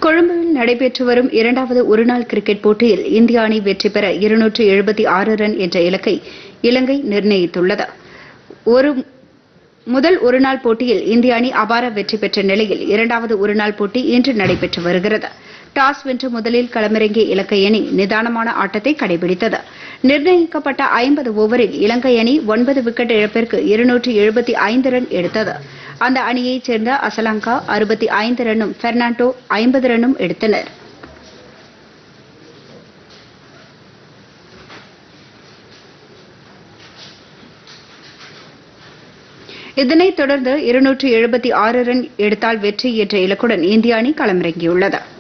கொழும்பில் நடைபெற்று வரும் இரண்டாவது ஒருநாள் கிரிக்கெட் போட்டியில் இந்திய அணி வெற்றி பெற 276 ரன் என்ற இலக்கை இலங்கை நிர்ணயித்துள்ளது. முதல் ஒருநாள் போட்டியில் இந்திய அணி அபார வெற்றி பெற்ற நிலையில் இரண்டாவது ஒருநாள் போட்டி இன்று நடைபெற்று வருகிறது. டாஸ் வென்று முதலில் களமிறங்கிய இலங்கை அணி நிதானமான ஆட்டத்தை கடைபிடித்தது. நிர்ணயிக்கப்பட்ட 50 ஓவரில் இலங்கை அணி 9 விக்கெட் இழப்பிற்கு 275 ரன் எடுத்தது. அந்த அணியைச் சேர்ந்த அசலங்கா 65 ரன்னும் பெர்னாண்டோ 50 ரன்னும் எடுத்தனர். இதனைத் தொடர்ந்து 276 ரன் எடுத்தால் வெற்றி என்ற இலக்குடன் இந்திய அணி களமிறங்கியுள்ளது.